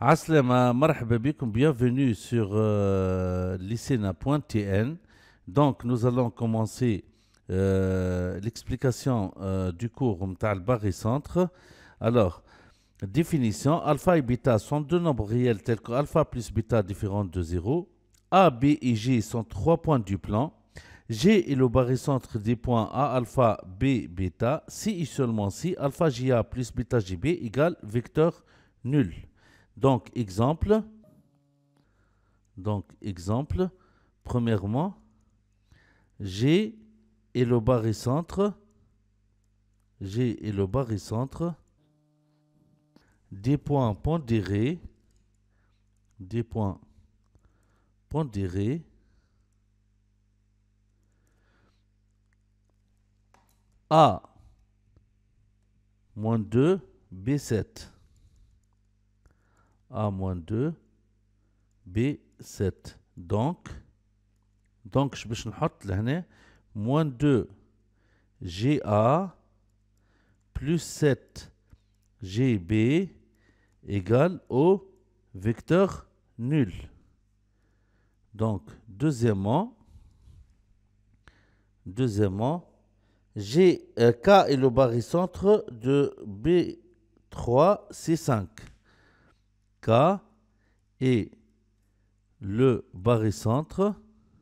Aslama, marhaba bikoum, bienvenue sur lycéna.tn. Donc, nous allons commencer l'explication du cours Mtal barycentre. Alors, définition, alpha et bêta sont deux nombres réels tels que alpha plus bêta différents de 0. A, B et G sont trois points du plan. G est le barycentre des points A, alpha, B, bêta. Si et seulement si alpha JA plus bêta JB égale vecteur nul. Donc, exemple, premièrement, G est le barycentre des points pondérés, A moins 2, B7. A-2, B7. Donc, je vais نحط لهنا moins 2 GA plus 7 GB égale au vecteur nul. Donc, deuxièmement, K est le barycentre de B3, C5. K est le barycentre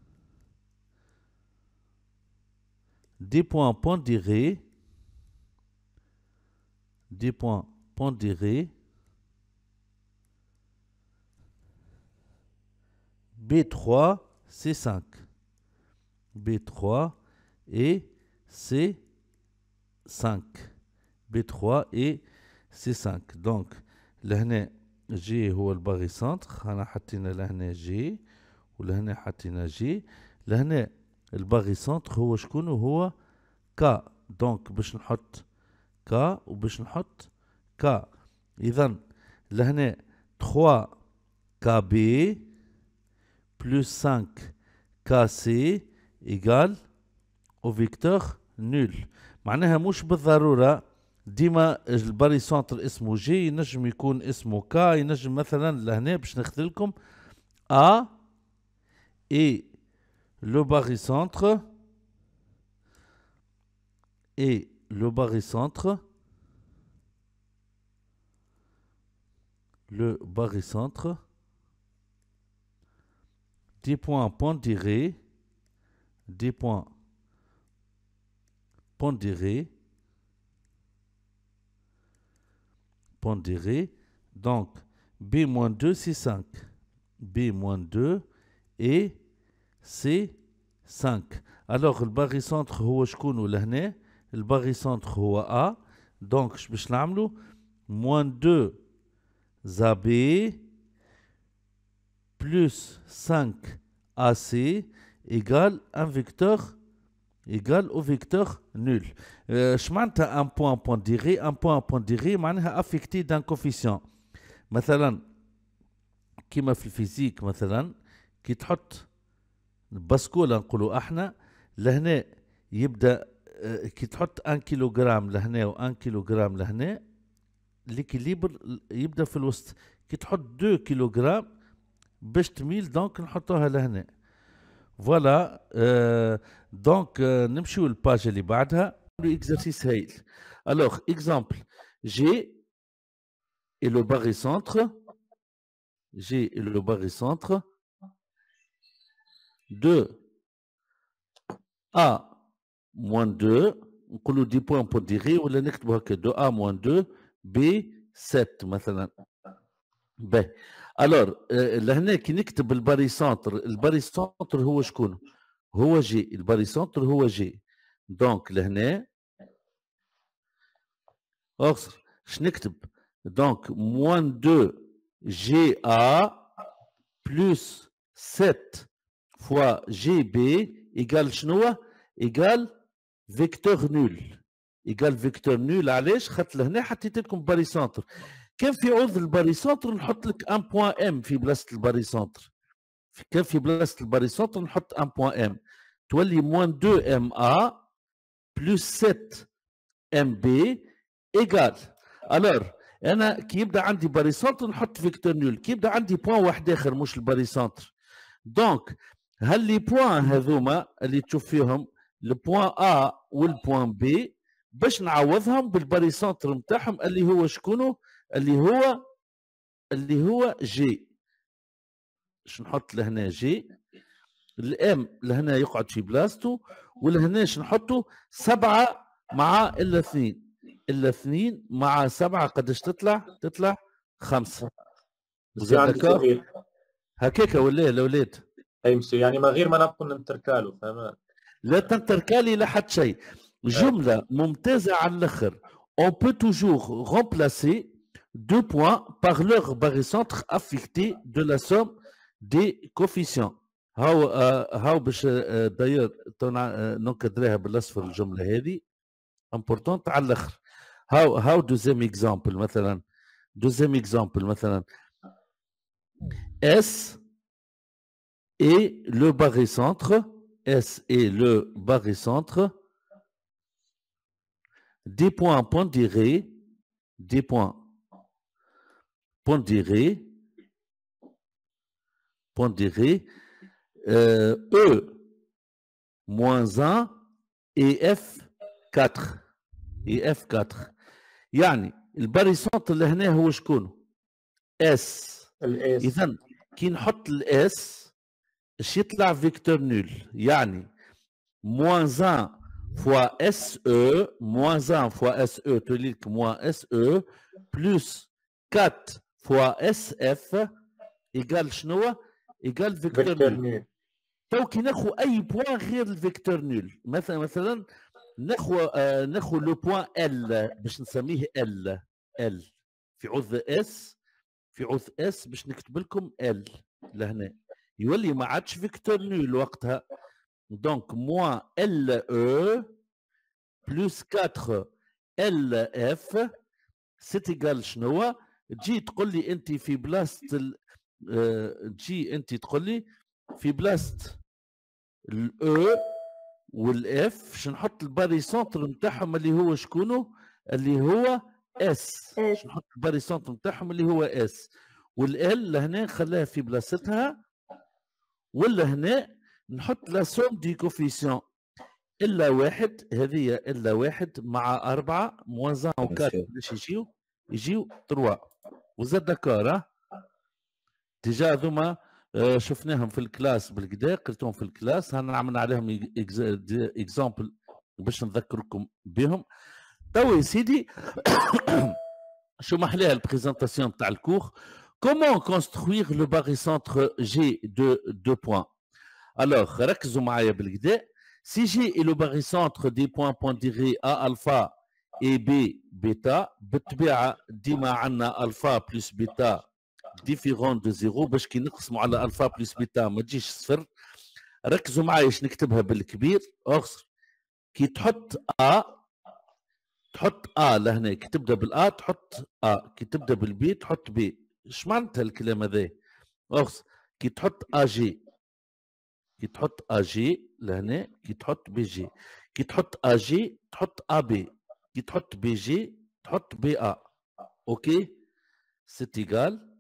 des points pondérés, B3, C5. B3 et C5. B3 et C5. Donc, لهنا G هو الباغيسنتر، هنا حطينا لهنا G ولهنا حطينا G. لهنا الباغيسنتر هو شكون؟ هو K. دونك باش نحط K وباش نحط K. إذا لهنا 3 KB plus 5 KC égale au vecteur nul. معناها مش بالضرورة ديما الباريسنتر اسمه جي، ينجم يكون اسمه كا، ينجم مثلا لهنا باش ناخذ لكم A et le barycentre des points pondérés donc B-2 C5, B-2 et C5. alors الباغيسنتر هو شكون ولهنا؟ الباغيسنتر هو A. donc باش نعملو -2 AB plus 5 AC égale un vecteur au vecteur nul. شمعناتها un point pondéré؟ un point pondéré معناها affecté d'un coefficient. مثلا كيما في الفيزيك، مثلا كي تحط بسكوله نقولوا احنا لهنا يبدا كي تحط 1 كيلوغرام لهنا و 1 كيلوغرام لهنا ليكيليبر يبدا في الوسط. كي تحط 2 كيلوغرام باش تميل دونك نحطوها لهنا. فوالا دونك نمشيو للباج اللي بعدها. اكزرسيس هايل. الوغ اكزامبل جي et le barycentre de A moins 2 نقولوا دي بوان بونديري ولا نكتبوا هكا دو A moins 2 B7 مثلا. باهي الور لهنا كي نكتب الباريسنتر هو شكون؟ هو جي. الباريسنتر هو جي. دونك لهنا اغسر اش نكتب؟ دونك moins 2 GA plus 7 fois GB égale شنو؟ égale فيكتور نول. égale فيكتور نول. علاش؟ خاطر لهنا حطيت لكم باريسنتر. كان في عوض الباريسنتر نحط لك 1 بوان ام في بلاصه الباريسنتر. كان في بلاصه الباريسنتر نحط 1 بوان ام، تولي moins 2 MA plus 7 MB égale. Alors انا كي يبدا عندي باريسونتر نحط فيكتور نول، كي يبدا عندي بوان واحد اخر مش الباريسونتر. دونك هل لي بوان هذوما اللي تشوف فيهم البوان ا والبوان بي باش نعوضهم بالباريسونتر نتاعهم اللي هو شكونه؟ اللي هو جي. باش نحط لهنا جي، الام لهنا يقعد في بلاصتو، ولهنا نحطه 7 مع الا 2، الا 2 مع 7 قداش تطلع؟ تطلع 5. بس عندي سؤال هكاك ولا الاولاد؟ اي مسيو، يعني ما غير ما نبقوا نتركالو، فهمت؟ لا تنتركالي لا حد شيء. جمله ممتازه على الاخر. On peut toujours remplacer 2 points par leur barycentre affecté de la somme des coefficients. هاو باش داير نكدريها بالاصفر الجمله هذه امبورتونت على الاخر. هاو دوزيام اكزامبل مثلا، S et le barycentre, des points pondérés, E moins 1 et F4. يعني الباريسونتر اللي هنا هو شكون؟ اس. اذا كي نحط الاس اش يطلع؟ فيكتور نول. يعني moins 1 fois SE, moins 1 fois SE تولي لك moins SE plus 4 fois SF ايجال شنو؟ ايجال فيكتور نول. تو كي ناخذ اي بوان غير الفيكتور نول، مثلا ناخذ لو بوان ال باش نسميه ال في عوض اس باش نكتب لكم ال لهنا، يولي ما عادش فيكتور نول وقتها. دونك موان ال او بلس 4 ال اف سيت ايجال شنو؟ تجي تقول لي انت في بلاصه تقول لي في بلاصه الاو والاف باش نحط الباريسونتر نتاعهم اللي هو شكونه؟ اللي هو اس. باش نحط الباريسونتر نتاعهم اللي هو اس، والال لهنا نخليها في بلاصتها، ولا هنا نحط لا سوم دي كوفيسيون الا واحد. هذه الا واحد مع 4 موان 1 و 4 باش يجيو 3. وزاد داكور؟ ديجا هذوما شفناهم في الكلاس بالكدا، قلتهم في الكلاس، هنا عملنا عليهم اكزامبل باش نذكركم بهم. توا يا سيدي شو محلاها البريزونطاسيون تاع الكور. Comment construire le barycentre G de 2 points? Alors, ركزوا معايا بالكدا. Si G est le barycentre des points pondérés A alpha et B bêta، بالطبيعة ديما عندنا alpha plus bêta différent de 0 باش كي نقسموا على alpha plus bêta ما تجيش صفر. ركزوا معايا اش نكتبها بالكبير. اغسر كي تحط A لهنا، كي تبدا بالA تحط A، كي تبدا بالبي تحط B. اش معناتها الكلام هذا؟ اغسر كي تحط AG، كي تحط اجي لهنا، كي تحط بي جي، كي تحط اجي تحط ابي، كي تحط بي جي تحط بي ا. اوكي، سيت ايجال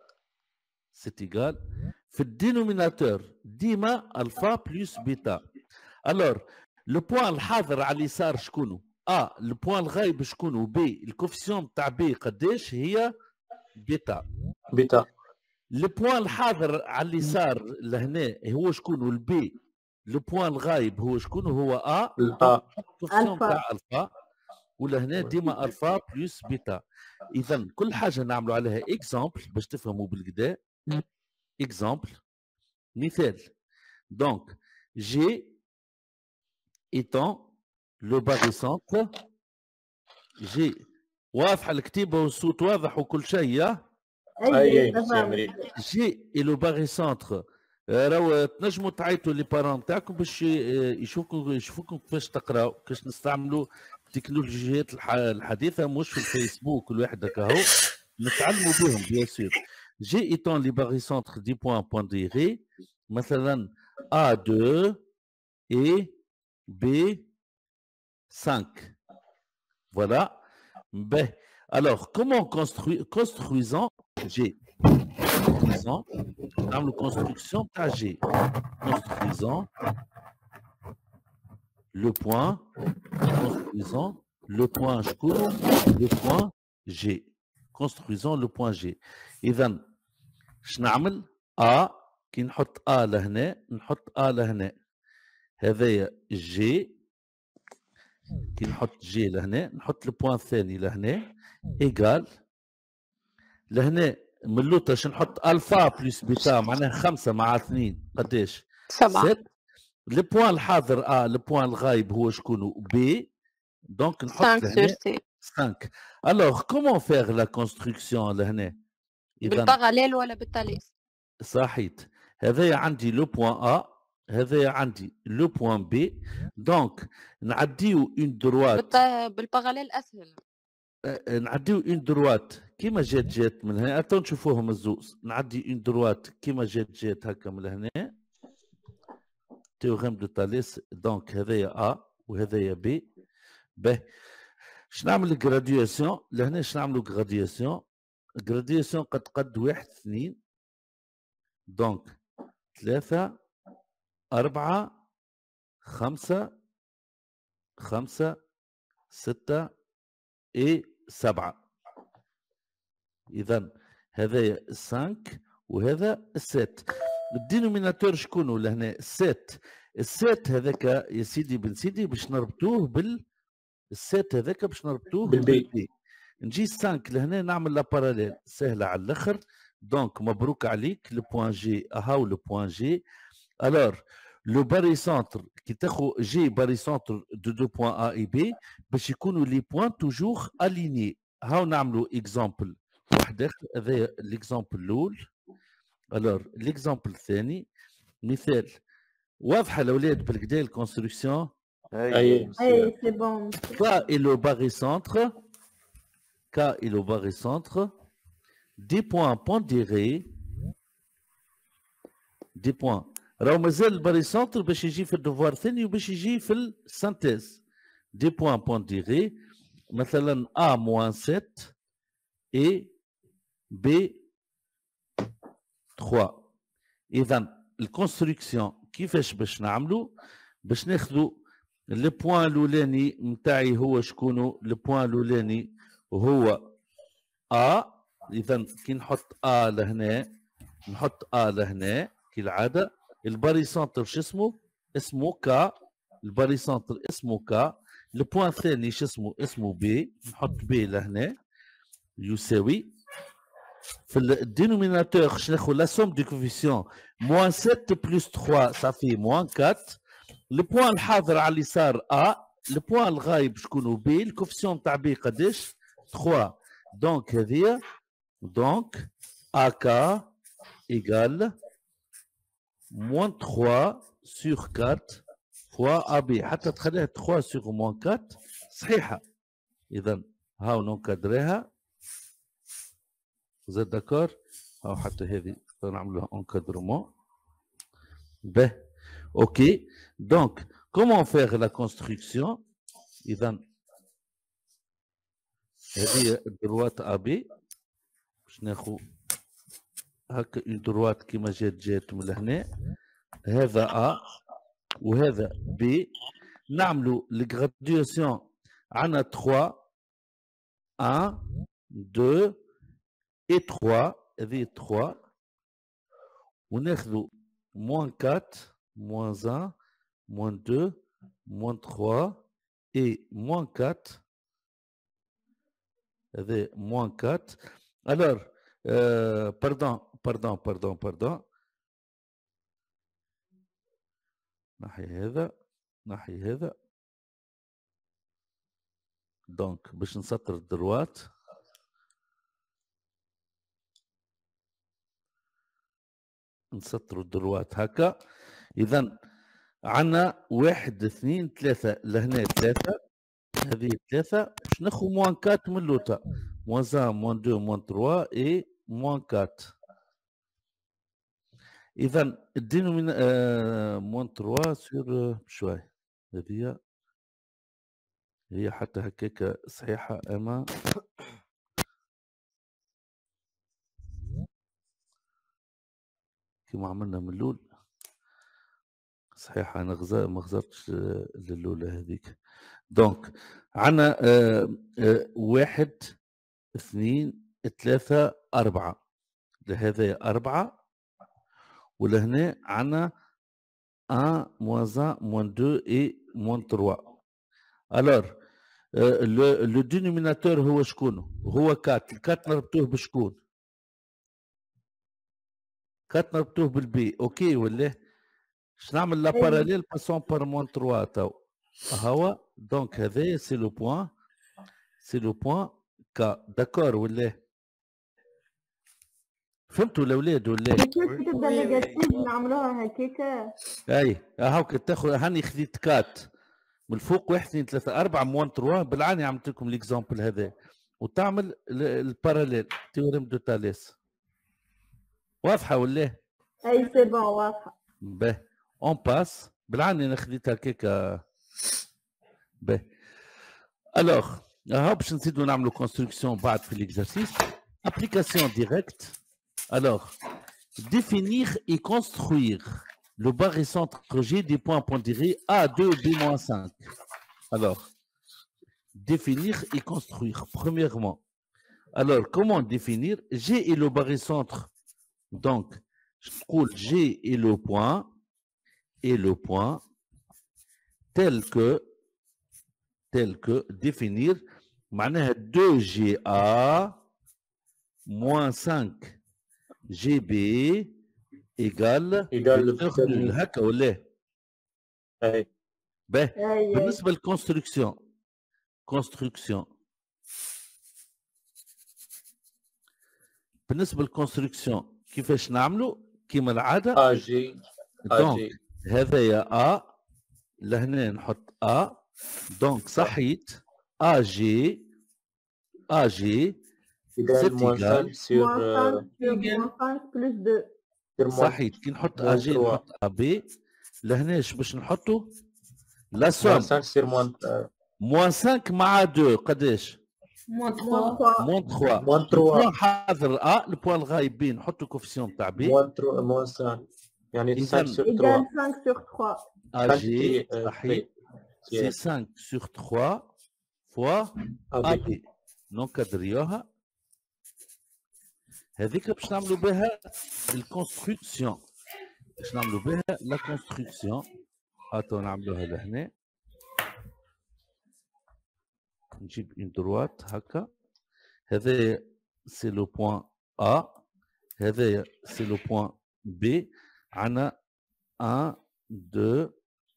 في الدينوميناتور ديما الفا بلس بيتا. الور لو بوان الحاضر على اليسار شكونه؟ لو بوان الغايب شكونه؟ بي. الكوفيسيون تاع بي قداش هي؟ بيتا. البوان الحاضر على اليسار لهنا هو شكون؟ البي. البوان الغايب هو شكون؟ هو الكوفيسيون تاع الفا، ولهنا ديما الفا بلس بيتا. اذا كل حاجه نعملوا عليها اكزامبل باش تفهموا بالكدا. اكزامبل، مثال. دونك جي ايتون لو باغيسونتر جي. واضحه الكتيبه والصوت واضح وكل شيء؟ اي جي اي لو باغيسونتر. راهو تنجموا تعيطوا لي بارون تاعكم باش يشوفوكم كيفاش تقراو، كيفاش نستعملوا التكنولوجيات الحديثه، مش في الفيسبوك كل واحد هكا هو نتعلموا بهم بيان سور. جي ايتون لي باغيسونتر دي بوان بونديري، مثلا A2 et B5. فوالا. Alors, comment construisons G. Construisons, نعملوا construction تاع G. Construisons le point, construisons le point شكون le point G. Construisons le point G. إذا اش نعمل؟ A كي نحط A لهنا نحط A لهنا. هذايا جي كي نحط جي لهنا نحط البوان الثاني لهنا ايكال لهنا من اللوطه باش نحط الفا بلس بيتا معناها 5 مع 2 قداش؟ 7. 7. البوان الحاضر البوان الغايب هو شكون؟ بي. دونك نحط 5 sur لهنا 6. 5. الوغ كومون فيغ لا كونستركسيون لهنا؟ بالباراليل ولا بالتالي؟ صحيت. هذايا عندي لو بوان هذايا عندي لو بوان بي. دونك نعديو اون دروات بالباراليل اسهل. نعديو اون دروات كيما جات من هنا. تو نشوفوهم الزوز. نعدي اون دروات كيما جات هكا من هنا تيوغيم دو تاليس. دونك هذايا ا وهذايا بي. باهي باش نعمل جراديوسيون لهنا. باش نعملو جراديوسيون قد 1 2 دونك 3 4 5 6 et 7. إذا هذايا 5 وهذا 7. الدينوميناتور شكون لهنا؟ 7. السات هذاك يا سيدي بن سيدي باش نربطوه السات هذاك باش نربطوه بالبي. نجي 5 لهنا نعمل لا باراليل سهله على الاخر. دونك مبروك عليك لو بوان جي. هاو لو بوان جي. الور لو باري سونتر كي تاخذ جي باري سونتر دو بوان ا اي بي باش يكونوا لي بوان توجور اليني. هاو نعملوا اكزامبل واحد اخر. هذا ليكزامبل الاول. الور ليكزامبل الثاني مثال واضحه الاولاد بالكدا الكونستركسيون. اي سي بون. كا اي لو باري سونتر دي بوان بونديري دي بوان. راهو مازال الباري سونتر باش يجي في الدوفوار الثاني وباش يجي في السانتيز. دي بوان بونديري مثلا A moins 7 et B 3. إذا الكونستركسيون كيفاش باش نعملوا؟ باش ناخذوا لو بوان الأولاني نتاعي هو شكونو؟ لو بوان الأولاني هو A. إذا كي نحط A لهنا نحط A لهنا كالعادة. الباري سونتر شو اسمه؟ اسمه كا. الباري سونتر اسمه كا. البوان الثاني شو اسمه؟ اسمه بي. نحط بي لهنا يساوي في الدينوميناتور باش ناخذ لا سوم دي كوفيسيون موان 7 بلس 3 صافي موان 4. البوان الحاضر على اليسار ا. البوان الغايب شكون؟ بي. الكوفيسيون تاع بي قداش؟ 3. دونك هذه دونك اكا ايكال moins 3 sur 4 fois AB. حتى تخليها 3 sur moins 4 صحيحة. إذا هاو ننكدريها. vous êtes d'accord؟ هاو حتى هذه نعملوها انكادرمون. به اوكي. دونك كومون فيغ لا كونستركسيون؟ إذا هذه الدروات AB باش ناخذ هكا اون دروات كيما جات من لهنا. هذا A وهذا B. نعملوا الجراديوسيون عندنا 3 1 2 et 3. هذه 3 وناخذوا moins 4 moins 1 moins 2 moins 3 et moins 4. هذا moins 4. alors pardon ناحية هذا دونك باش نسطر الدروات. نسطروا الدروات هكا. إذا عندنا 1 2 3 لهنا 3. هذه 3 باش ناخذ موان 4 من اللوطة. موان 1 موان 2 موان 3 اي موان 4. إذا الدينومين موان 3 سور بشوي. هذه هي حتى هكاك صحيحة أما كيما عملنا من الأول. صحيح أنا ما غزرتش الأولى هذيك. دونك عندنا 1 2 3 4 لهذا 4 ولهنا عندنا 1 moins 1 moins 2 et moins 3. Alors le dénominateur هو شكون؟ هو 4. 4 نربطوه بشكون؟ 4 نربطوه بالبي. اوكي ولا؟ باش نعمل لا باراليل باسون بار موان 3 تو. هو دونك هذايا سي لو بوان كا. داكور ولا؟ فهمتوا الاولاد ولا؟ كيف تبدا نيجاتيف نعملوها هكاك؟ اي هاوك تاخذ. هاني خذيت كات من الفوق 1 2 3 4 موان 3 بالعاني. عملت لكم ليكزامبل هذا وتعمل الباراليل تيوريم دو تاليس. واضحه ولا؟ اي سي بون واضحه. باهي اون باس. بالعاني انا خذيت هكاك. باهي الوغ هاو باش نزيدو نعملو كونستركسيون بعد في ليكزارسيس. ابليكاسيون ديريكت. الوغ définir et construire le barycentre G des points pondérés A2 B-5. Alors, définir et construire, premièrement. Alors, comment définir? G est le barycentre. Donc, je trouve G est le point tel que définir معناها 2GA moins 5 GB égale هكا ولا؟ اي باهي بالنسبة للكونستركسيون. بالنسبة للكونستركسيون كيفاش نعملوا؟ كيما العادة جي دونك هذايا A لهنا نحط A. دونك صحيت AG إيجال موان 5 سور بلس 2. صحيت. كي نحط AG نحط AB لهناش باش نحطوا لا سوم. موان 5 سير موان 5 مع 2 قداش؟ موان 3. حاضر A البوان الغايبين نحطوا كوفيسيون تاع B موان 5 يعني 5 سور 3 إيجال 5 سور 3. AG صحيت سي 5 سور 3 فوا AB. نكدريوها هذيك باش نعملوا بها الكونستركسيون. باش نعملوا بها لا كونستركسيون. هاتو نعملوها لهنا. نجيب اون دروات هكا. هذايا سي لو بوان A. هذايا سي لو بوان B. عندنا 1 2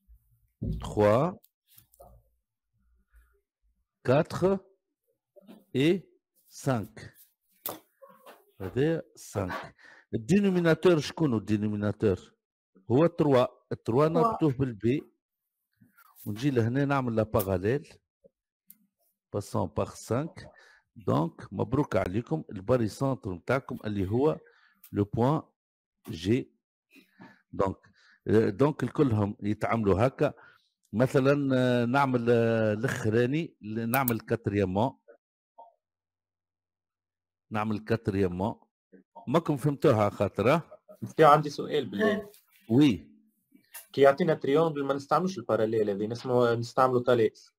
3 4 et 5. هذا 5. الدينوميناتور شكون الدينوميناتور؟ هو 3. 3 نربطوه بالبي ونجي لهنا نعمل لا باراليل باسون باغ 5. دونك مبروك عليكم الباريسونتر نتاعكم اللي هو لو بوان جي. دونك الكلهم يتعاملوا هكا. مثلا نعمل الاخراني نعمل كاتريامون. ماكم فهمتوها خاطر؟ في عندي سؤال بالله. وي كي يعطينا تريونجل ما نستعملوش الباراليل هذه نستعملوا تاليس.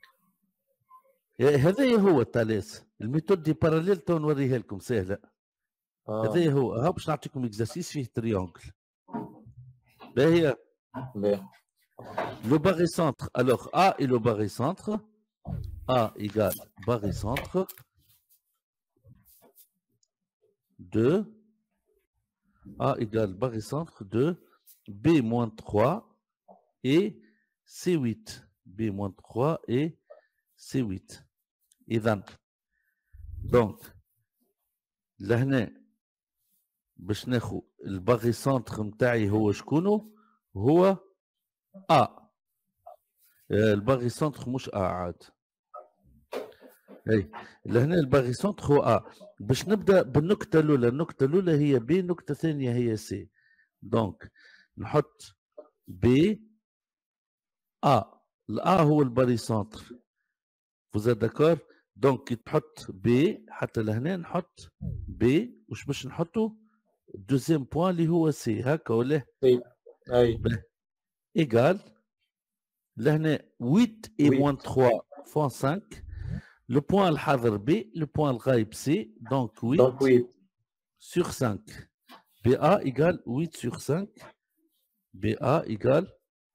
هذا هو التاليس. الميثود دي باراليل تو نوريها لكم سهله. هذا هو. ها باش نعطيكم اكزرسيس فيه تريونجل. باهي le barycentre. Alors A est le barycentre. A égale barycentre de A égale barycentre de B moins 3 et C8. B moins 3 et C8. إذن donc لهنا باش ناخذ الباغيسونتر نتاعي هو شكونه؟ هو A. الباغيسونتر مش A عاد. اي لهنا الباغيسونتر هو A. باش نبدا بالنكته الاولى. النكته الاولى هي B. النكته الثانيه هي C. دونك نحط B A. الA هو الباغيسونتر. vous êtes d'accord؟ دونك كي تحط B حتى لهنا نحط B. واش باش نحطوا؟ deuxième point اللي هو سي هكا ولا؟ اي ايجال لهنا 8 et Oui. moins 3 font 5. Le point الحاضر B, le point الغايب C, donc 8 donc oui sur 5. BA égale 8 sur 5. BA égale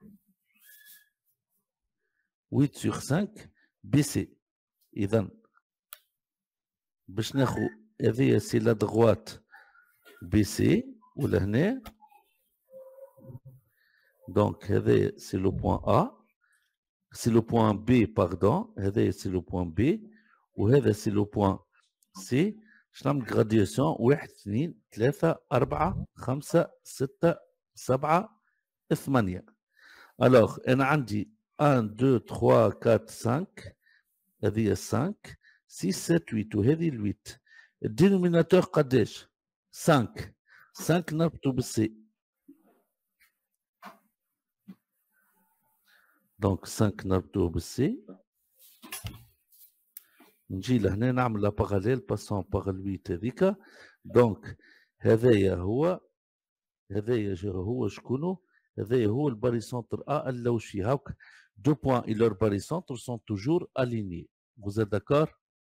8 sur 5 BC. إذن باش ناخو هذه سي لا دغوات BC ولهنا donc هذا سي لو بوان A. C'est le point B, pardon. C'est le point B. وهذا c'est le point C. باش نعمل gradation 1 2 3 4 5 6 7 8. Alors أنا عندي 1 2 3 4 5. هذه 5 6 7 8 وهذه 8. الدينوميناتور قداش؟ 5. 5 نربطو بالسي. دونك 5 نربطوه بالسي. نجي لهنا نعمل لا باراليل باسون باغ 8 هذيك. دونك هذايا هو شكونو؟ هذايا هو الباريسونتر ا اللوشي. هاك دو بوان اي لور باريسونتر سون توجور الينيي. Vous êtes d'accord?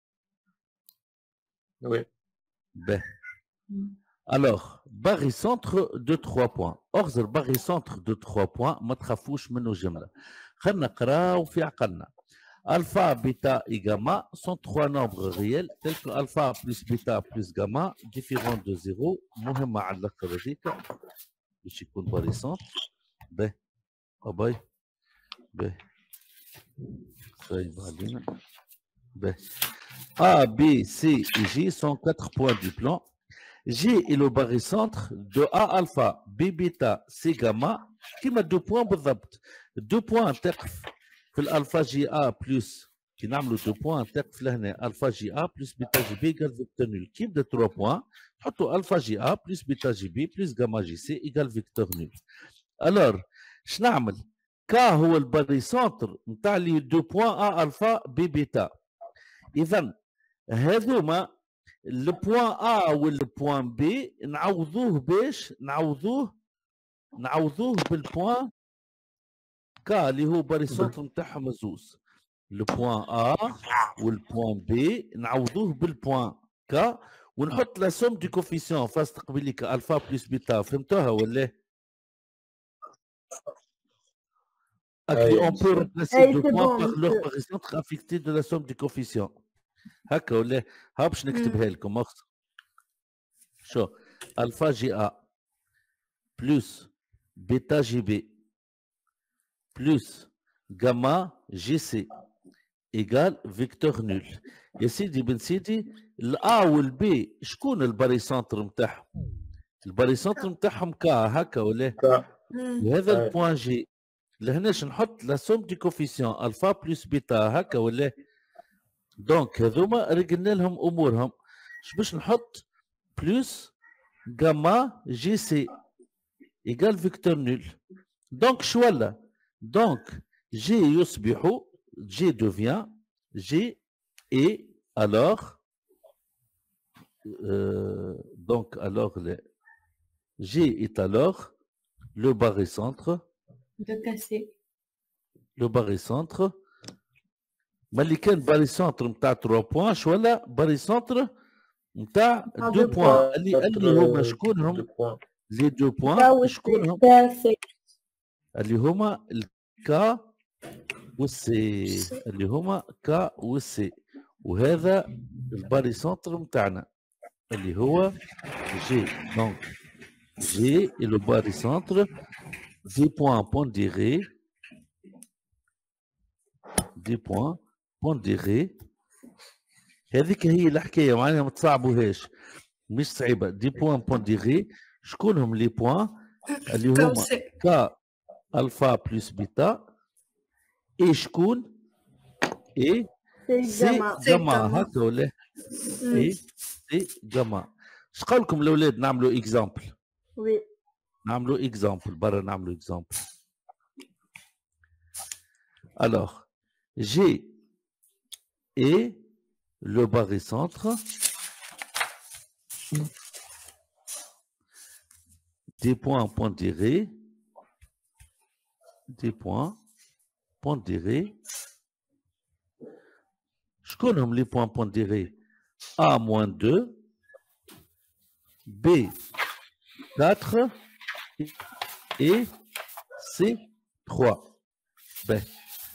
Oui. Ben. Alors, barycentre de 3 points. Or, barycentre de 3 points, ما تخافوش منه جملة. خلينا نقراو في عقلنا. Alpha, bêta et gamma sont 3 nombres réels tels que alpha plus bêta plus gamma différents de 0. مهمة على الآخر هذيك باش يكون barycentre. باهي. باي. باهي. خايب علينا. باهي. A, B, C et G sont 4 points du plan. G est le barycentre de A alpha, B bêta, C gamma كيما 2 points بالضبط. 2 points تقف في الالفا جي A بلس كي نعملوا 2 points تقف لهنا الفا جي A بلس بيتا جي B ايكال فيكتور نول. كي يبدا 3 points تحطوا الفا جي A بلس بيتا جي B بلس جاما جي C ايكال فيكتور نول. الور اش نعمل؟ K هو الباريسونتر نتاع لي 2 points A الفا B بيتا. اذا هذوما البوان A والبوان B نعوضوه باش نعوضوه بالبوان K اللي هو باريسونتر نتاعهم زوز. البوان A والبوان B نعوضوه بالبوان K ونحط لا سوم دي كوفيسيون فاس تقبيليك الفا بلس بيتا. فهمتوها ولا؟ On peut remplacer deux points par leur barycentre affecté de la somme du coefficient. هكا ولا؟ ها باش نكتبها لكم اخت. شو الفا جي A بلس بيتا جي B بلس جاما جي سي ايجال فيكتور نول. يا سيدي بن سيدي الA والبي شكون الباريسونتر نتاعهم؟ الباريسونتر نتاعهم K هكا ولا؟ وهذا البوان جي لهناش نحط لا سوم دي كوفيسيون الفا بلس بيتا هكا ولا؟ دونك هذوما رقلنا لهم امورهم. اش باش نحط؟ بلس جاما جي سي ايجال فيكتور نول. دونك شو ولا؟ دونك جي يصبح جي devient جي et alors donc alors G est alors le barycentre de casser. Le barycentre ملي كان barycentre نتاع 3 بوان شو ولا barycentre نتاع 2 بوان اللي هما شكونهم؟ لي 2 بوان شكونهم؟ اللي هما الكا والسي اللي هما كا والسي. وهذا الباريسونتر نتاعنا اللي هو جي. دونك جي est le barycentre des points pondérés. هذيك هي الحكايه معناها ما تصعبوهاش مش صعيبه. دي بوان بونديري شكونهم لي بوان اللي هما كا الفا بلس بيتا اي شكون اي سي جاما هكا ولا؟ اي سي جاما. اش قال لكم الاولاد نعملوا اكزامبل؟ وي نعملوا اكزامبل برا نعملوا اكزامبل. alors G est le barycentre des points pondérés, des points pondérés. شكونهم les points pondérés? A-2, B4 et C3. Ben,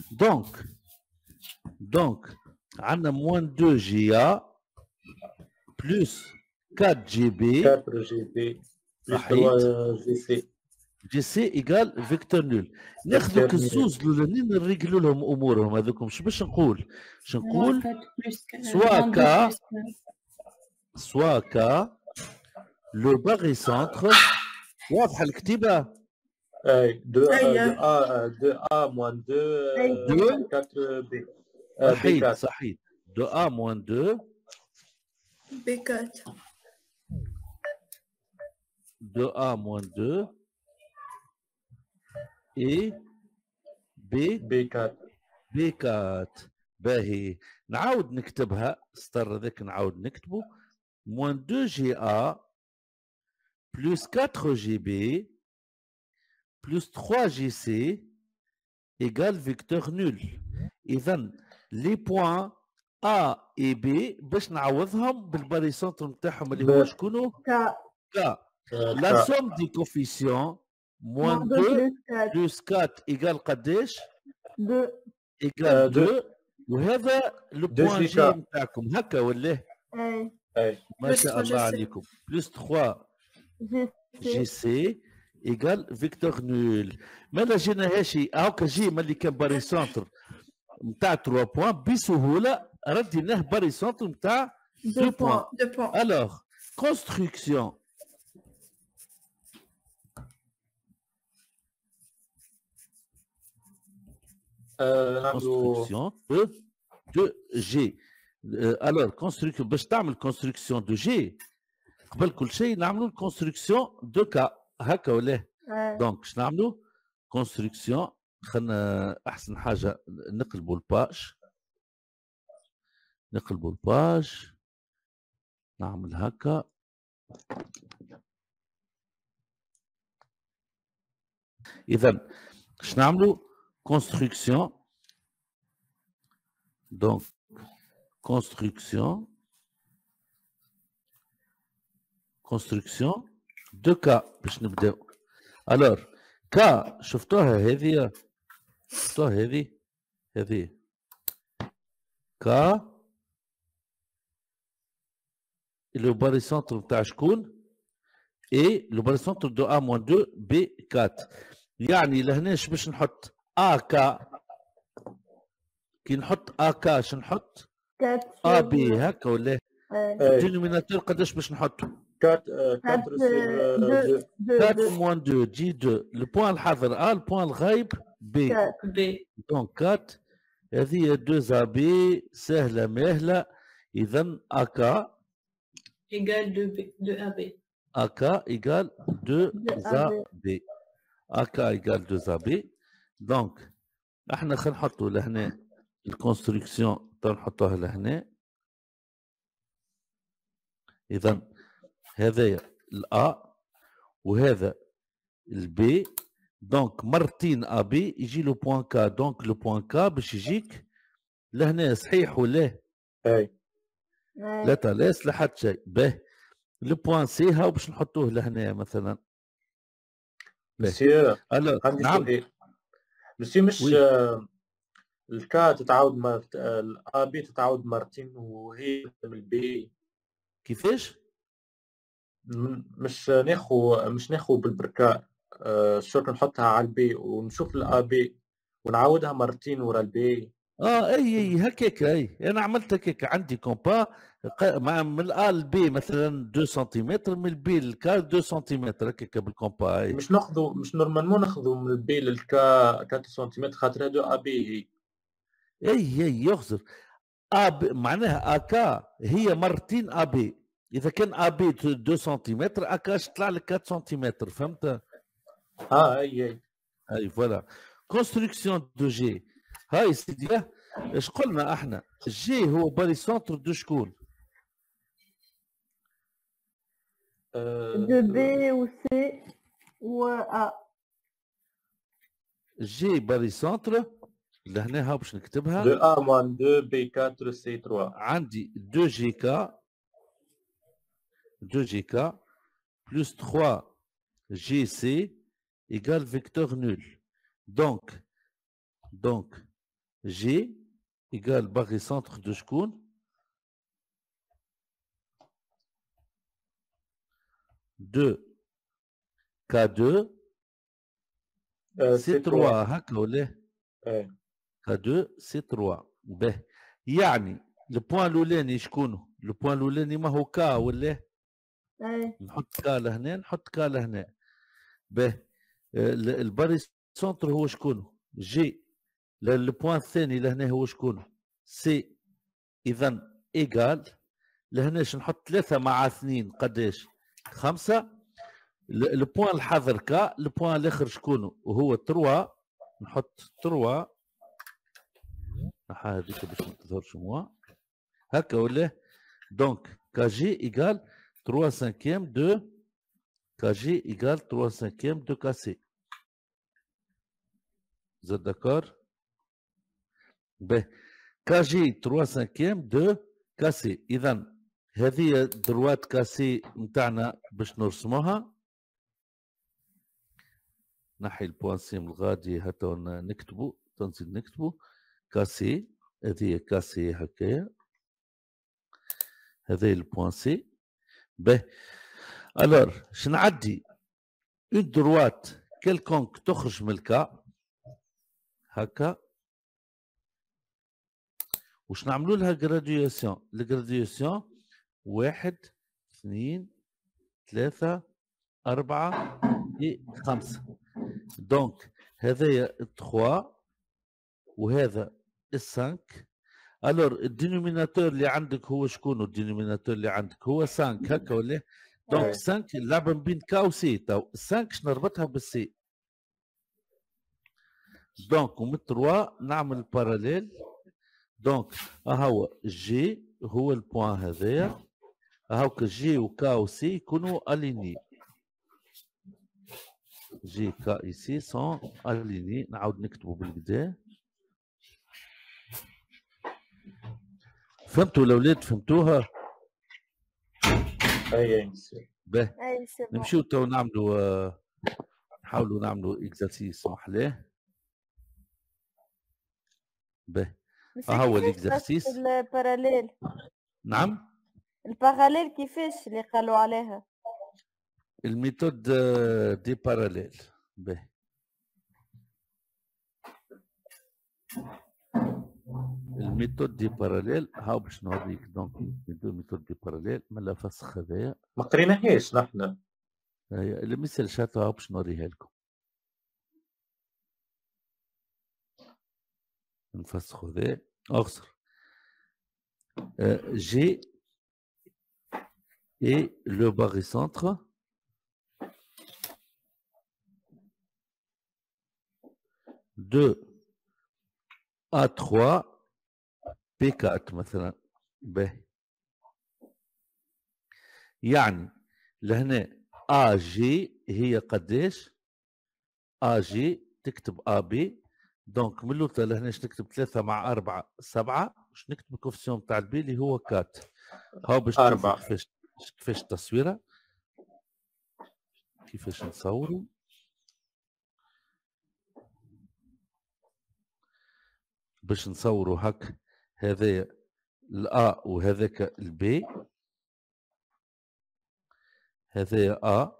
donc, on a moins 2 GA plus 4 GB 4 GB plus 3 GC. GC égale vecteur nul. ناخذوا كالزوز الاولانيين نريقلوا لهم امورهم هذوكم. شو باش نقول؟ soit K le barycentre واضحه الكتيبه. اي 2A moins 2 4B. صحيح 2A moins 2 B4 2A moins 2 et B4 باهي. نعاود نكتبها سطر هذاك نعاود نكتبه moins 2GA plus 4GB plus 3GC égale vecteur nul. إذا les points A et B باش نعوضهم بالباريسونتر نتاعهم اللي هو شكونو؟ K. La somme des coefficients moins 2 plus 4 égale قداش؟ 2 égale 2 وهذا لو بوان جي نتاعكم هكا ولا؟ اي ما شاء الله عليكم. بلس 3 جي سي ايكال فيكتور نول. مالا جيناهاش هاكا جي ملي كان باري سونتر نتاع 3 بوان بسهوله رديناه باري سونتر نتاع 2 بوان. الوغ كونستركسيون construction de G. Alors, construction, باش تعمل construction de G قبل كل شيء نعملوا construction de K هكا ولا؟ دونك باش نعملوا construction. خلينا احسن حاجه نقلبوا الباج نعمل هكا. اذا باش نعملوا construction. Donc, construction de K باش نبداو. Alors K شفتوها هذه K le barycentre نتاع شكون؟ et le barycentre de A-2 B4. يعني لهنا اش باش نحط؟ AK كي نحط AK شنو نحط؟ AB هكا ولا؟ الدينوميناتور قداش باش نحطو؟ 4 موان 2 جي 2 البوان الحاضر A البوان الغايب B. دونك 4 هذه 2 AB سهله ماهله. اذا AK égale 2AB. AK égale 2AB. AK égale 2AB. دونك احنا خلينا نحطوا لهنا الكونستركسيون نحطوها لهنا. اذا هذايا الA وهذا الB. دونك مرتين AB يجي له بوان K. دونك لو بوان K باش يجيك لهنا صحيح ولا؟ اي لا تلاس لا حتى شيء. به لو بوان سي هاو باش نحطوه لهنا مثلا. مسيو عندي نعم مسيو مش الكا تتعاود الابي تتعاود مرتين وهي البي كيفاش؟ مش ناخو بالبركاء الشرط نحطها على البي ونشوف الابي ونعاودها مرتين ورا البي. اي هكاك. اي انا عملت هكاك عندي كومبا من الA للبي مثلا 2 سنتيمتر من البي للكا 2 سنتيمتر هكاك بالكومبا. اي مش نورمالمون ناخذوا من البي للكا 4 سنتيمتر خاطر هادو ابي هي. اي يخزر AB معناها AK هي مرتين AB. اذا كان AB 2 سنتيمتر AK تطلع لك 4 سنتيمتر. فهمت؟ اي فوالا. كونستركسيون دو جي هاي سيدي. اش قلنا احنا؟ جي هو باريسونتر دو شكون؟ دو بي و سي و A. جي باريسونتر لهنا ها باش نكتبها 2A moins 2B4 C3. عندي 2 جي كا 2 جي كا plus 3 GC égale vecteur nul. Donc G égale barycentre de شكون؟ de K2 C3 هكا ولا؟ K2 C3 به يعني البوان الاولاني شكونه؟ البوان الاولاني ما هو كا ولا؟ نحط كا لهنا نحط كا لهنا به الباري سونتر هو شكونه؟ جي البوان الثاني لهنا هو شكونه؟ سي اذا ايجال لهنا نحط 3 مع 2 قداش؟ 5 البوان الحاضر كا البوان الاخر شكونه؟ وهو 3 نحط 3 هذيك باش ما تظهرش موا هكا ولا؟ دونك كجي ايجال 3 cinquième de KG égale 3 cinquième de KC. Vous êtes d'accord? Ben, KG 3 cinquième de KC. إذا هذه دروات كاسي نتاعنا باش نرسموها. نحي البوانسي من الغادي حتى نكتبوا تنزيد نكتبوا كاسي. هذه كاسي هكايا. هذه البوانسي. Ben, alors, شنعدي اون دروات كيلكونك تخرج من الكا هكا وش نعملوا لها جراديوسيون. الجراديوسيون 1 2 3 4 5. دونك هذايا 3 وهذا 5. الور الدينوميناتور اللي عندك هو شكون؟ الدينوميناتور اللي عندك هو 5 هكا ولا؟ دونك 5 اللعبه بين كا وسي. تو 5 نربطها بالسي. دونك ومن 3 نعمل باراليل. دونك هو جي هو البوان هذايا هاوك جي وكا وسي يكونوا اليني. جي كا ايسي سون اليني. نعاود نكتبوا بالكدا. فهمتوا الاولاد؟ فهمتوها؟ اي باهي نمشيو تو نعملوا نحاولوا نعملوا اكزرسيس محلاه. باهي هو الاكزرسيس. الباراليل. نعم الباراليل كيفاش اللي قالوا عليها؟ الميثود دي باراليل. باهي الميثود دي باراليل هاو باش نوريك. دونك الميثود دي باراليل مالا فسخ هذايا ما قريناهاش نحن. المثال شاتو هاو باش نوريها لكم. نفسخوا ذا اغسر G et le barycentre de A3 P4 مثلا. باهي يعني لهنا AG هي قداش؟ AG تكتب AB. دونك من اللوطه لهنا نكتب 3 مع 4 7. باش نكتب الكوفيسيون تاع البي اللي هو 4. هاو باش تشوفوا كيفاش التصويره كيفاش نصوروا. باش نصوروا هك هذايا الأ وهذاك البي. هذايا أ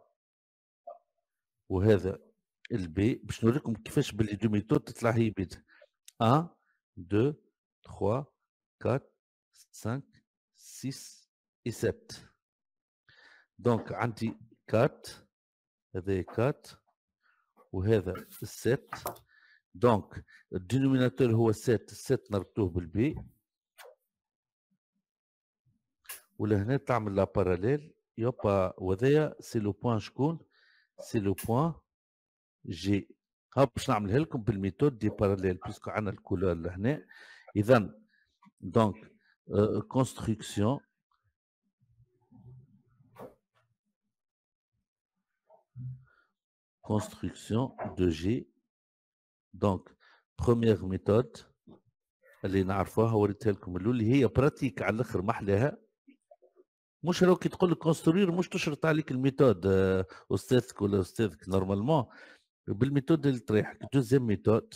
وهذا البي باش نوريكم كيفاش باللي دو ميثود تطلع هي بيت. 1 2 3 4 5 6 et 7. دونك عندي 4 هذا 4 وهذا 7. دونك الدينوميناتور هو 7. 7 نربطوه بالبي ولهنا تعمل لا باراليل. يوبا وهذايا سي لو بوان شكون؟ سي لو بوان جي. ها باش نعملها لكم بالميثود دي باراليل بيسكو عندنا الكولور لهنا. اذا دونك كونستركسيون construction de G. Donc, première méthode اللي نعرفوها وريتها لكم اللي هي براتيك على الاخر محلاها. مش لو كي تقول لك كونستروير مش تشرط عليك الميثود استاذك ولا استاذك نورمالمون بالميثود اللي تريحك. دوزيام ميثود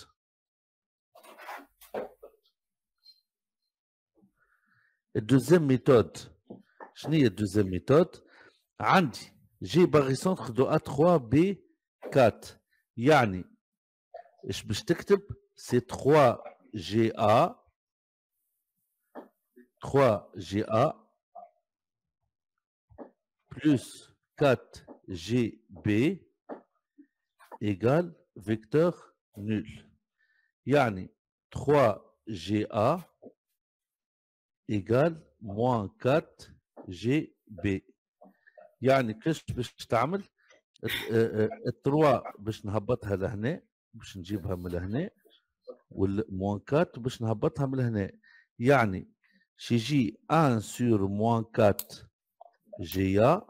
الدوزيام ميثود شنو هي الدوزيام ميثود؟ عندي جي باغي سونتر دو ا 3 بي 4 يعني ايش باش تكتب؟ سي 3 جي ا 3 جي ا plus 4 GB égale vecteur nul. يعني 3 GA égale moins 4 GB. يعني كيفاش باش تعمل؟ التروا باش نهبطها لهنا باش نجيبها من لهنا والموان 4 باش نهبطها من لهنا. يعني شيجي 1 sur moins 4 GA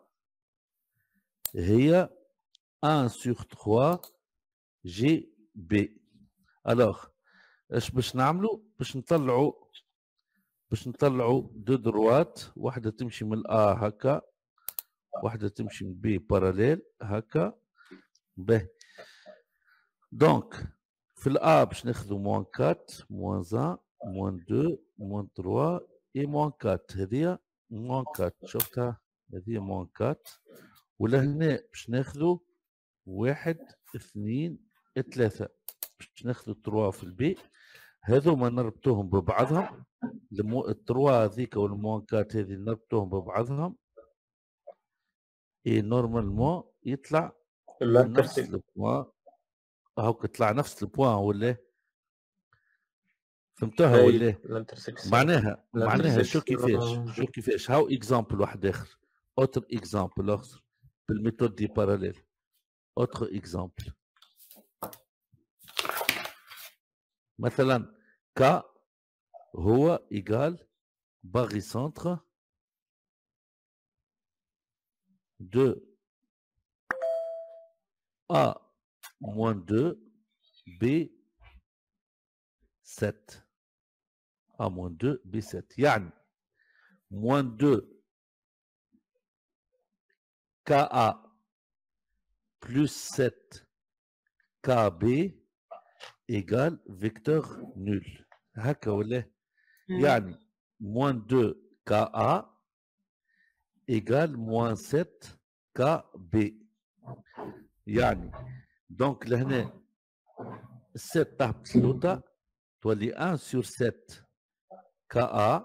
هي 1 sur 3 GB. alors ايش باش نعملوا؟ باش نطلعوا دو دروات، واحدة تمشي من الأ هكا، واحدة تمشي من بي باراليل هكا. باهي دونك في الأ باش ناخذوا موان 4 موان 1 موان 2 موان 3 اي موان 4. هذه موان 4 شفتها؟ هذه موان 4. ولهنا باش ناخذوا 1 2 3 باش ناخذوا 3 في البي. هذوما نربطوهم ببعضهم، التروا هذيك والموان 4 هذه نربطوهم ببعضهم اي نورمالمون يطلع نفس البوان. هاك طلع نفس البوان ولا فهمتوها ولا؟ معناها شو كيفاش هاو اكزامبل واحد اخر. اوتر اكزامبل اخر بالميثود دي باراليل. اوتر اكزامبل مثلا ك هو ايجال باغي سنتر de A moins 2 B 7 A moins 2 B 7 يعني moins 2 KA plus 7 KB égale vecteur nul. هكا ولا؟ يعني moins 2 KA égale moins 7 KB. يعني دونك لهنا الست تهبط لوطا تولي 1 sur 7 KA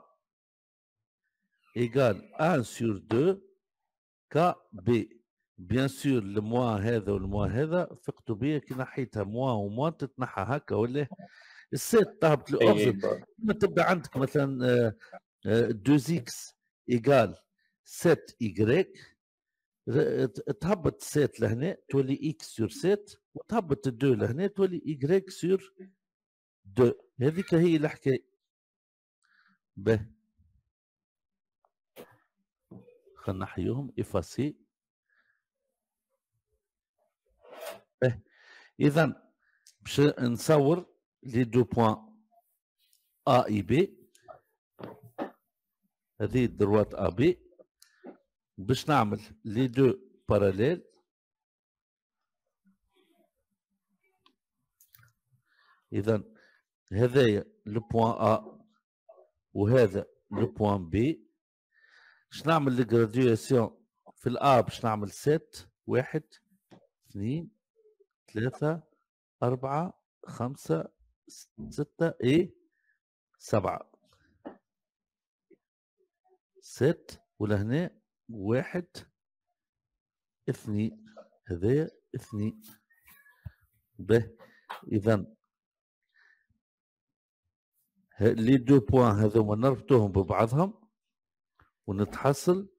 égale 1 sur 2 KB. بيان سور الموان هذا والموان هذا فقتوا بيا كي نحيتها موان وموان تتنحى هكا ولا؟ الست تهبط لأوبزيت. لما تبدا عندك مثلا 2x égale 7y تهبط 7 لهنا تولي x sur 7 وتهبط 2 لهنا تولي y sur 2. هذيك هي الحكايه. به خلينا نحيوهم افاسي. به اذا باش نصور لي دو بوان ا اي بي. هذه الدروات ا بي باش نعمل لي دو باراليل. اذا هذايا لو بوان ا وهذا لو بوان بي. باش نعمل لي جراديواسيون في الا باش نعمل 7 1 2 3 4 5 6 اي 7 6 ولهنا 1 2 هذايا 2. به اذا لي دو بوان هذوما نربطوهم ببعضهم ونتحصل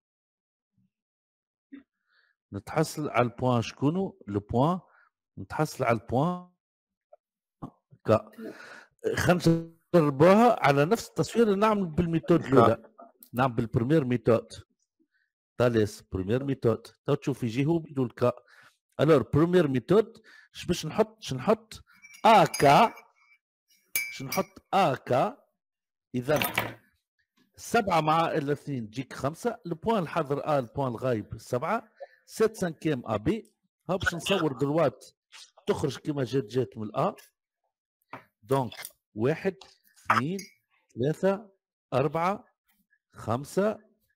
على البوان شكونو لو بوان نتحصل على البوان ك. خلينا نجربوها على نفس التصوير اللي نعمل بالميثود الاولى. نعمل بالبريمير ميثود تاليس بريمير ميثود. تو تشوف يجي هو بدون الكا. الور بروميير ميثود باش نحط اكا، نحط اكا. اذا 7 مع ال2 تجيك 5، البوان الحاضر البوان الغايب 7، 7 سانكيام ا بي. ها باش نصور دروات تخرج كما جات من الأ. دونك 1 2 3 4 5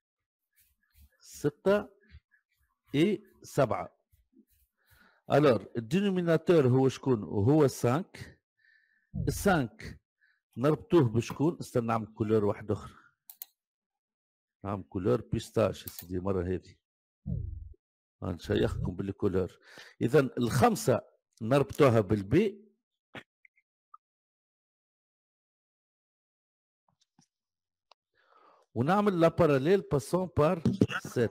6 et 7. الور الدينوميناتور هو شكون؟ هو 5. ال5 نربطوه بشكون؟ استنى نعمل كولور واحد اخر، نعمل كولور بيستاش يا سيدي المره هذه، نشيخكم بالكولور. اذا ال5 نربطوها بالبي، ونعمل لا باراليل باسون بار 7.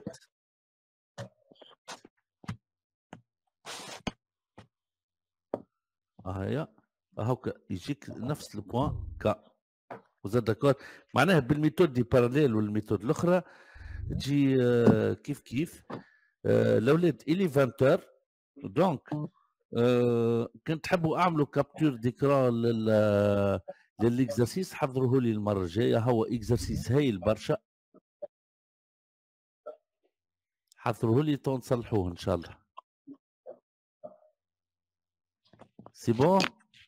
هيا هاكا يجيك نفس البوان كا. وزاد داكور معناها بالميثود دي باراليل والميثود الاخرى تجي كيف كيف. الاولاد الي 20 دونك كنت تحبوا اعملوا كابتور ديكران للاكزرسيس، حضروه لي المره الجايه. هو اكزرسيس هايل برشا، حضروه لي تو نصلحوه ان شاء الله. سي بون.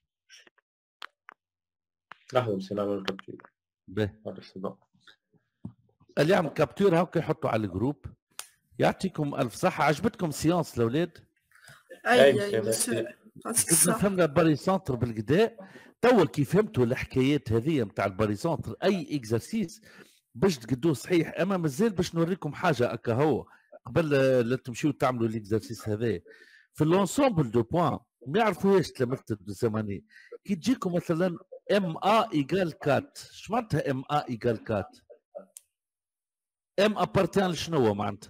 لحظة بس نعمل كابتور. باهي هذا سي بون. اللي يعمل كابتور هاكا يحطوا على الجروب. يعطيكم الف صحه. عجبتكم سيونس الاولاد؟ اي فهمنا باري سونتر بالكدا. توا كي فهمتوا الحكايات هذه نتاع الباري سونتر، اي اكزرسيس باش تقدوه صحيح. اما مازال باش نوريكم حاجه هكا هو قبل لا تمشيو تعملوا الاكزرسيس هذا. في اللونسومبل دو بوان ما يعرفوهاش تلامذة الزمني. كي تجيكم مثلا ام ا ايكال 4، اش معناتها ام ا ايكال 4؟ ام ابارتيان لشنو معناتها؟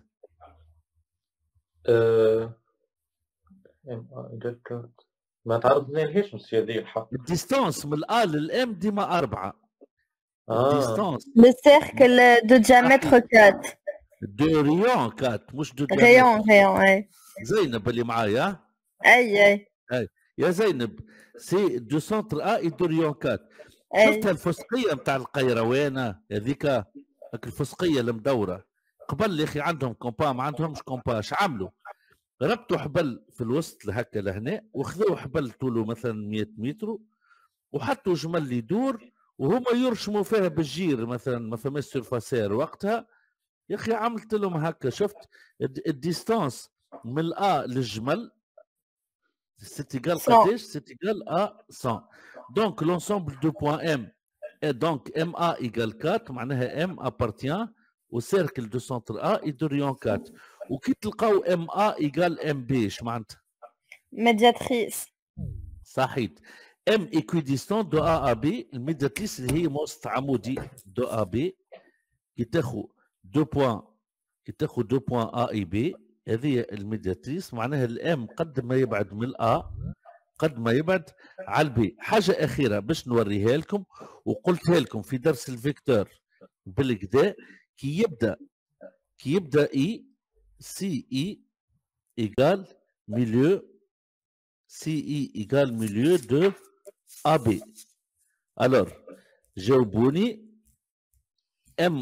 ام ا ايكال 4 ما تعرضنا لهاش بس هذه الحق. الديستانس من الأ للام ديما 4. الديستانس لو سيركل دو diamètre 4. دو ريون 4 مش دو ريون اي. زينب اللي معايا. اي يا زينب سي دو سونتر ا اي دو ريون 4. شفتها الفسقيه نتاع القيروانه هذيك، الفسقيه المدوره قبل يا اخي عندهم كومبا ما عندهمش كومبا. اش عملوا؟ ربطوا حبل في الوسط لهكا لهنا، وخذوا حبل طوله مثلا 100 متر، وحطوا جمل يدور وهما يرشموا فيها بالجير مثلا. ما فماش سيرفاسير وقتها يا اخي. عملت لهم هكا، شفت الديستانس من الأ للجمل ستيغال قداش؟ ستيغال ا 100. دونك لونسومبل دو بوان ام دونك ام ا ايكال 4 معناها ام ابارتيان و سيركل دو سونتر ا اي دو ريون 4. وكي تلقاو ام ا ايكال ام بي اش معناتها؟ ميدياتريس. صحيت. ام ايكويديستون دو ا ا بي، الميدياتريس اللي هي وسط عمودي دو ا بي. كي تاخذ 2 بوان، كي تاخذ 2 بوان ا اي بي، هذه الميدياتريس معناها الام قد ما يبعد من الأ قد ما يبعد على البي. حاجة أخيرة باش نوريها لكم وقلتها لكم في درس الفيكتور بالكدا، كي يبدأ إي سي إي إيكال ميليو، سي إي إيكال ميليو دو أ بي. ألور جاوبوني ام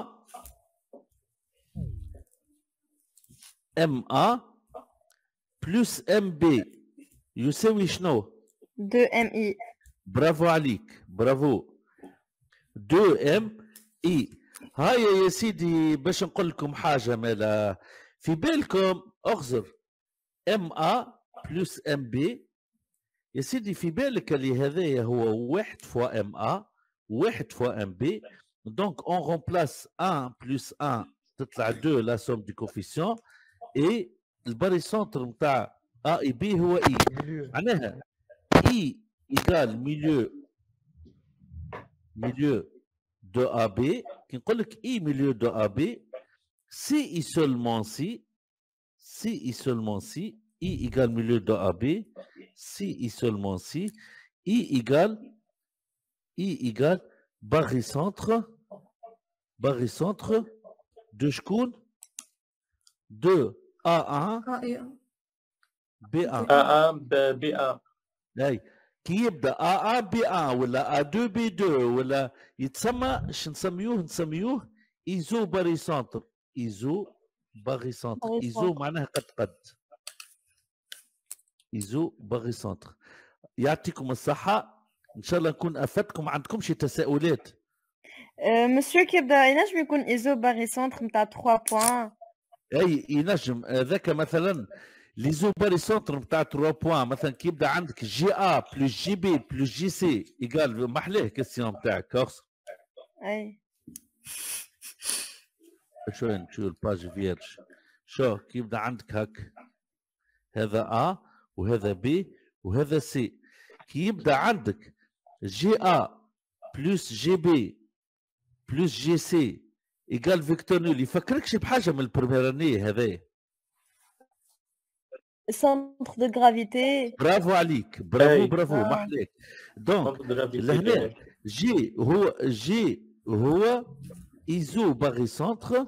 ا بلس ام بي يساوي شنو؟ 2 ام اي. برافو عليك، برافو. 2 ام اي. هاي يا سيدي باش نقول لكم حاجه مالا في بالكم، اغزر ام ا بلس ام بي يا سيدي. في بالك اللي هذايا هو 1 فوا ام ا 1 فوا ام بي. دونك اون رومبلاس 1 بلس 1 تطلع 2 لا سوم دي كوفيسيون، اي الباري سونتر نتاع ا اي بي هو اي. معناها اي ايكال ميليو دو ا بي. كي نقول لك اي ميليو دو ا بي، سي اي سولمون سي، سي اي سولمون سي، اي ايكال ميليو دو ا بي، سي اي سولمون سي، اي ايكال باغي سونتر دو شكون؟ دو A1 بي 1. A1 B1. اي كي يبدا A1 B1 ولا A2 B2 ولا يتسمى شو نسميوه ايزو باريسونتر. ايزو باريسونتر. ايزو معناها قد ايزو باريسونتر. يعطيكم الصحه، ان شاء الله نكون افدتكم. ما عندكمش تساؤلات؟ مسيو كيبدا ينجم يكون ايزو باريسونتر نتاع 3 بوان. اي ينجم ذاك مثلا ليزو باريسونتر نتاع 3 بوان، مثلا كي يبدا عندك جي ا بلس جي بي بلس جي سي ايكال محليه كيستيون نتاعك كورس. اي شو نشوف الباج فيرج. شو كي يبدا عندك هاك هذا ا وهذا بي وهذا سي، كي يبدا عندك جي ا بلس جي بي بلس جي سي ايكال فيكتور نول، يفكركش بحاجه من البريميرانيه هذايا. centre de gravité. برافو عليك، برافو محليك. دونك لهنا جي هو ايزو باغي سونتر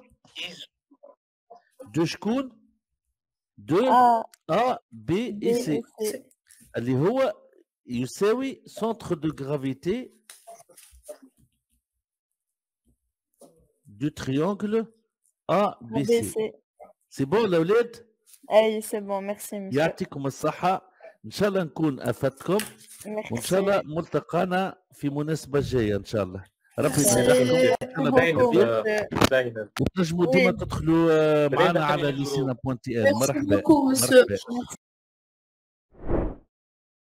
دو شكون؟ دو ا بي اي سي، اللي هو يساوي سونتر دو غرافيتي دو تريونغل ا بي سي. سي بون الاولاد؟ اي سي بون ميرسي مسيو. يعطيكم الصحة، إن شاء الله نكون أفدتكم، وإن شاء الله ملتقانا في مناسبة جاية إن شاء الله. ربي زينب وتنجموا ديما تدخلوا معنا على ليسينا بوانتي ال. مرحبا.